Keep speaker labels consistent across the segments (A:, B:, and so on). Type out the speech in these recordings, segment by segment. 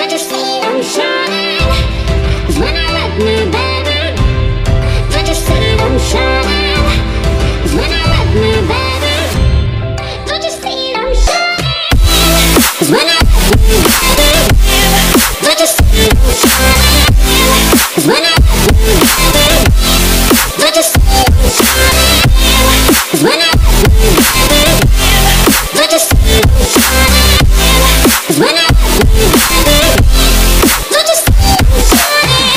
A: Don't you see I'm shining? 'Cause when I let me, baby, don't you see I'm shining? 'Cause when I let me, baby, don't you see I'm shining? 'Cause when I let me, baby, don't you see I'm shining? 'Cause when I let me, baby, don't you see I'm shining? 'Cause when I let me, baby, don't you see I'm shining? 'Cause when I let me, baby, don't you see I'm shining?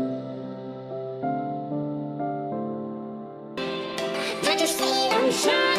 A: Don't you see I'm shining?